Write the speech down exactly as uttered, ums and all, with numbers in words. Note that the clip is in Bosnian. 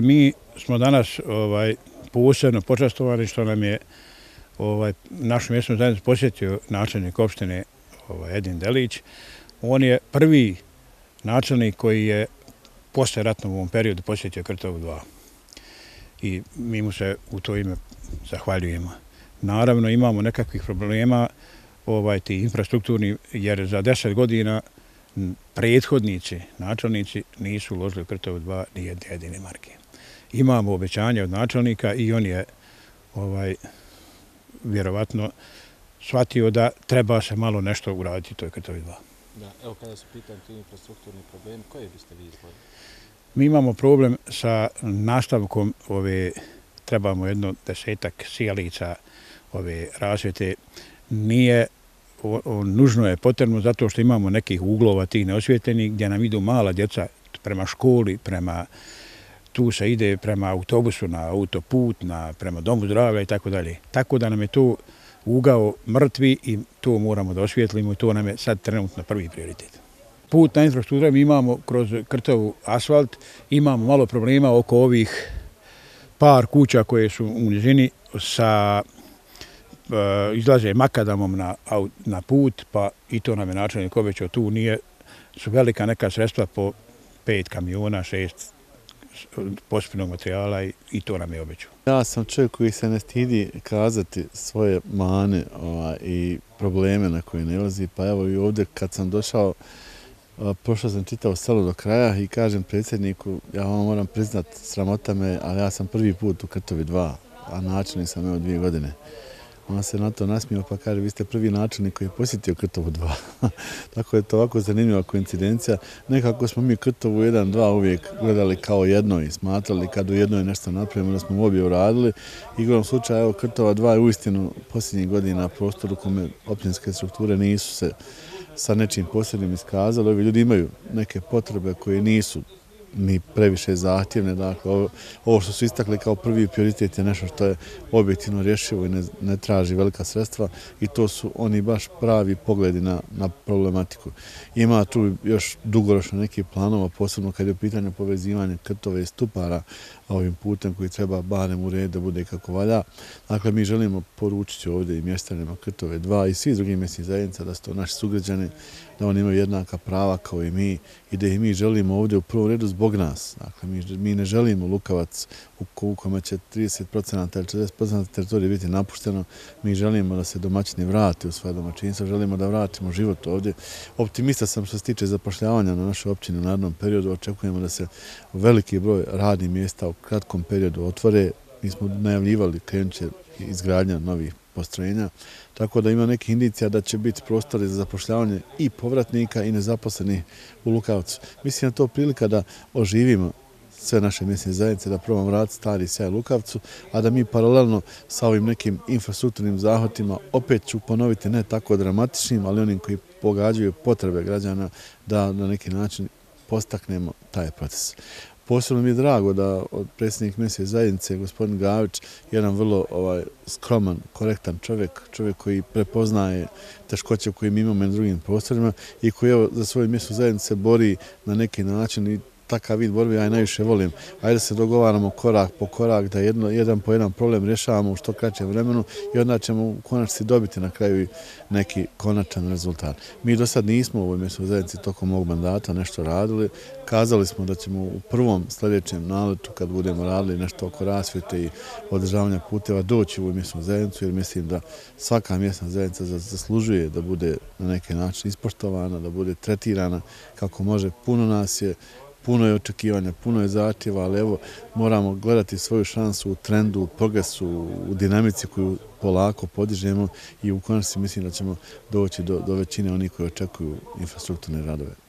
Mi smo danas ovaj, posebno počastovani što nam je ovaj, našu mjesnu zajednicu posjetio načelnik opštine ovaj, Edin Delić. On je prvi načelnik koji je posle ratnom u ovom periodu posjetio Krtovu dva. I mi mu se u to ime zahvaljujemo. Naravno imamo nekakvih problema ovaj, ti infrastrukturni, jer za deset godina prethodnici, načelnici nisu uložili u Krtovu dva ni jedne jedine marke. Imamo obećanje od načelnika i on je ovaj, vjerovatno shvatio da treba se malo nešto uraditi u toj Krtovi dva. Da, evo kada su pitanje ti infrastrukturni problemi, koje biste vi izdvojili? Mi imamo problem sa nastavkom ove, trebamo jedno desetak sjelica ove rasvjete. Nije, o, o, nužno je potrebno zato što imamo nekih uglova tih neosvjetljenih gdje nam idu mala djeca prema školi, prema tu se ide prema autobusu na autoput, na, prema domu zdravlja i tako dalje. Tako da nam je to ugao mrtvi i to moramo da osvijetlimo i to nam je sad trenutno prvi prioritet. Put na infrastrukturu mi imamo kroz Krtovu asfalt, imamo malo problema oko ovih par kuća koje su u nizini sa uh, izlaze makadamom na, na put, pa i to nam je načelnik obećao, tu nije, su velika neka sredstva po pet kamiona, šest pospjenog materijala i, i to nam je obećao. Ja sam čovjek koji se ne stidi kazati svoje mane ovaj, i probleme na koje nailazi, pa evo i ovdje kad sam došao, prošao sam čitao selo do kraja i kažem predsjedniku, ja vam moram priznat, sramota me, ali ja sam prvi put u Krtovi dva, a načelnik sam evo dvije godine. On se na to nasmio pa kaže, vi ste prvi načelnik koji je posjetio Krtovu dva. Tako je to ovako zanimljiva koincidencija. Nekako smo mi Krtovu jedan dva uvijek gledali kao jedno i smatrali kad u jednoj nešto napravimo da smo obje uradili. Igrom slučaja, evo Krtova dva je uistinu posljednjih godina prostor u kome općinske strukture nisu se sa nečim posebnim iskazali. Ovi ljudi imaju neke potrebe koje nisu ni previše zahtjevne. Dakle, ovo, ovo što su istakli kao prvi prioritet je nešto što je objektivno rješivo i ne, ne traži velika sredstva i to su oni baš pravi pogledi na, na problematiku. Ima tu još dugoročno nekih planova, posebno kad je u pitanju povezivanja Krtove i Stupara ovim putem koji treba barem u red da bude kako valja. Dakle, mi želimo poručiti ovdje i mještanima Krtove dva i svi drugim mjesnih zajednica da su to naši sugrađani, da oni imaju jednaka prava kao i mi i da ih mi želimo ovdje u prvom redu zbog nas. Dakle, mi, mi ne želimo Lukavac u kome će trideset procenata ili četrdeset procenata teritorije biti napušteno. Mi želimo da se domaćini vrate u svoje domaćinstvo, želimo da vratimo život ovdje. Optimista sam što se tiče zapošljavanja na našoj općini u narednom periodu. Očekujemo da se veliki broj radnih mjesta u kratkom periodu otvore. Mi smo najavljivali krenuće izgradnja novih postrojenja, tako da ima nekih indicija da će biti prostori za zapošljavanje i povratnika i nezaposlenih u Lukavcu. Mislim da je to prilika da oživimo sve naše mjesne zajednice, da probamo vratiti stari sjaj Lukavcu, a da mi paralelno sa ovim nekim infrastrukturnim zahvatima, opet ću ponoviti ne tako dramatičnim, ali onim koji pogađaju potrebe građana, da na neki način postaknemo taj proces. Posebno mi je drago da od predsjednik mjesne zajednice, gospodin Gavić, jedan vrlo ovaj, skroman, korektan čovjek, čovjek koji prepoznaje teškoće koje mi imamo na drugim prostorima i koji evo, za svoju mjesnu zajednicu se bori na neki način i takav vid borbe ja i najviše volim. Ajde da se dogovaramo korak po korak, da jedno, jedan po jedan problem rješavamo u što kraćem vremenu i onda ćemo u konačnici dobiti na kraju neki konačan rezultat. Mi do sad nismo u ovoj mjesnoj zajednici tokom ovog mandata nešto radili. Kazali smo da ćemo u prvom sljedećem naletu, kad budemo radili nešto oko rasvjete i održavanja puteva, doći u ovu mjesnu zajednicu, jer mislim da svaka mjesna zajednica zaslužuje da bude na neki način ispoštovana, da bude tretirana kako može. Puno nas je, puno je očekivanja, puno je zahtjeva, ali evo moramo gledati svoju šansu u trendu, u progresu, u dinamici koju polako podižemo i u konačnici mislim da ćemo doći do, do većine onih koji očekuju infrastrukturne radove.